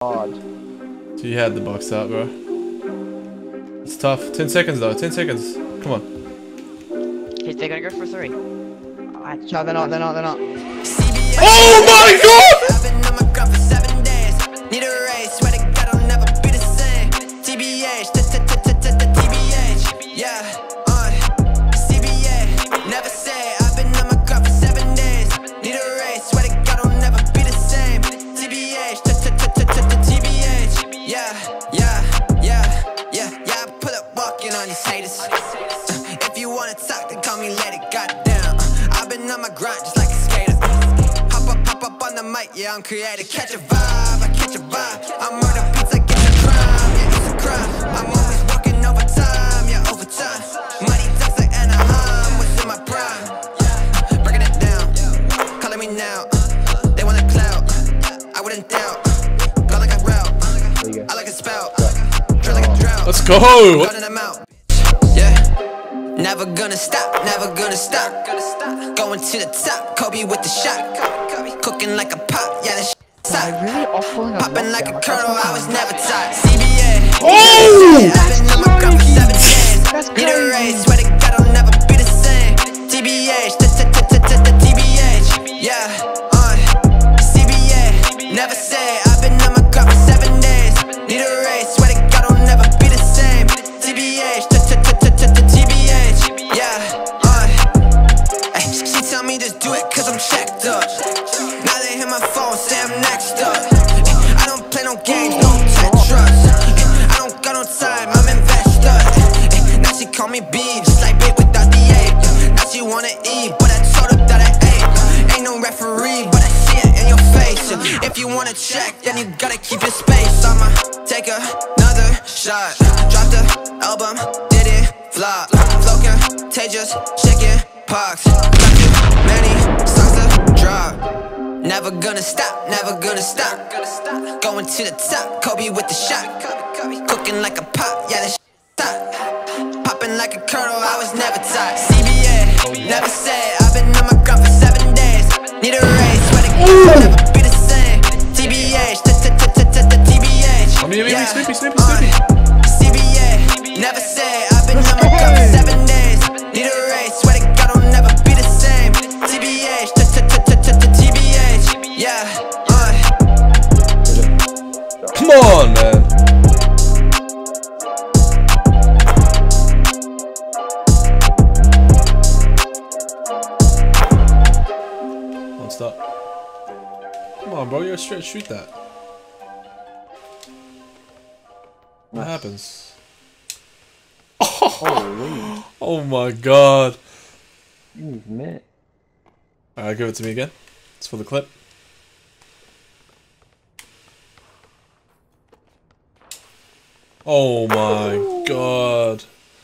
God. So you had the box out, bro. It's tough. 10 seconds though. 10 seconds. Come on. Okay, they're gonna go for 3. No, they're not. They're not. They're not. Oh my god! I've been on my grind for 7 days. Need a race, swear to God I'll never be the same. TBH, TBH, yeah, CBA, never say. I've been on my grind for 7 days. Need a race, swear to God I'll never be the same. TBH, TBH, yeah. I pull up walking on these haters. If you wanna talk, then call me later. Goddamn, I've been on my grind just like a skater. Hop up on the mic, yeah, I'm creative. Catch a vibe, I catch a vibe. I'm murder beats, I get a crime, yeah, it's a crime. I'm always working overtime, yeah, overtime. Money talks like Anaheim, what's in my prime? Breaking it down, calling me now. They want a clout, I wouldn't doubt. Blow like a route, I like a spout. Drill like a drought. Let's go! Running them out, yeah. Never gonna stop, never gonna stop. Going to the top, Kobe with the shot. Cooking like a pot, yeah, the I really offering popping like a kernel, I was never taught. CBA, Oh! I've been on my grind for 7 days. Need a race, swear to God I'll never be the same. TBH, TBH, yeah, CBA, never say. I've been on my grind for 7 days. Need a race, swear to God I'll never be the same. TBH, TBH, yeah, she tell me just do it cause I'm checked up. Now they hit my phone, say I'm next up. I don't play no games, no Tetris. I don't got no time, I'm investor. Now she call me B, just like bait without the A. Now she wanna eat, but I told her that I ate. Ain't no referee, but I see it in your face. If you wanna check, then you gotta keep your space. I'ma take another shot. Drop the album, did it flop. Flow contagious, shaking pox. Got too many songs to drop. Never gonna stop, never gonna stop. Going to the top, Kobe with the shot. Cooking like a pot, yeah, the top. Popping like a kernel, I was never taught. CBA, never say. I've been on my grind for 7 days. Need a race, swear to God I'll never be the same. TBH, TBH, yeah, CBA, never say. I've been on my grind for 7 days. Need a race, swear to God I'll never be the same. TBH, TBH, yeah, Come on, man. Don't stop. Come on, bro. You're straight. Shoot that. What happens? Holy. Oh my god. You've met. Alright, give it to me again. It's for the clip. Oh my god.